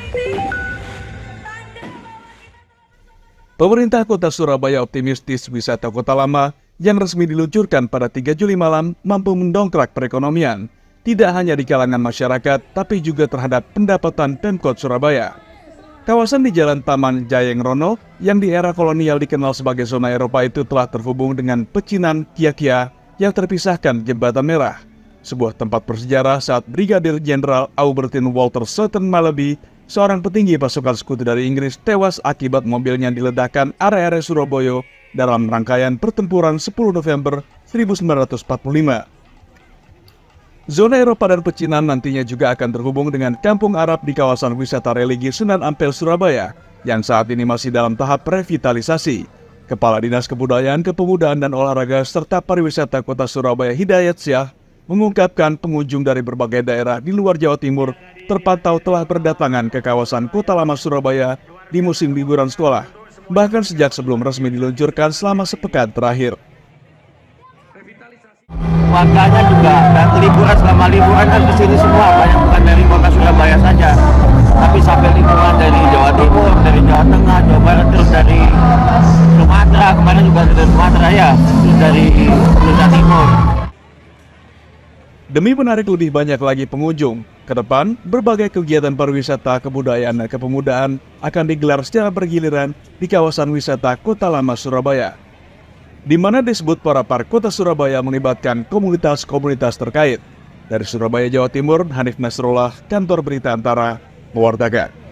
Pemerintah Kota Surabaya optimistis wisata Kota Lama yang resmi diluncurkan pada 3 Juli malam mampu mendongkrak perekonomian, tidak hanya di kalangan masyarakat, tapi juga terhadap pendapatan Pemkot Surabaya. Kawasan di Jalan Taman Jayeng Rono yang di era kolonial dikenal sebagai zona Eropa itu telah terhubung dengan pecinan Kia-Kia yang terpisahkan Jembatan Merah, sebuah tempat bersejarah saat Brigadir Jenderal Aubertin Walter Sutton Malaby, seorang petinggi pasukan sekutu dari Inggris, tewas akibat mobilnya diledakkan area-area Surabaya dalam rangkaian pertempuran 10 November 1945. Zona Eropa dan pecinan nantinya juga akan terhubung dengan Kampung Arab di kawasan wisata religi Sunan Ampel, Surabaya, yang saat ini masih dalam tahap revitalisasi. Kepala Dinas Kebudayaan, Kepemudaan, dan Olahraga serta Pariwisata Kota Surabaya Hidayat Syah mengungkapkan pengunjung dari berbagai daerah di luar Jawa Timur terpantau telah berdatangan ke kawasan Kota Lama Surabaya di musim liburan sekolah, bahkan sejak sebelum resmi diluncurkan selama sepekan terakhir. Warganya juga dan liburan, selama liburan kan kesini semua, banyak bukan dari kota Surabaya saja, tapi sampai liburan dari Jawa Timur, dari Jawa Tengah, Jawa Barat, terus dari Sumatera, kemarin juga dari Sumatera ya, terus dari Nusa Timur. Demi menarik lebih banyak lagi pengunjung, ke depan berbagai kegiatan pariwisata, kebudayaan, dan kepemudaan akan digelar secara bergiliran di kawasan wisata Kota Lama Surabaya, di mana disebut para Park Kota Surabaya melibatkan komunitas-komunitas terkait. Dari Surabaya, Jawa Timur, Hanif Nasrullah, Kantor Berita Antara, mewartakan.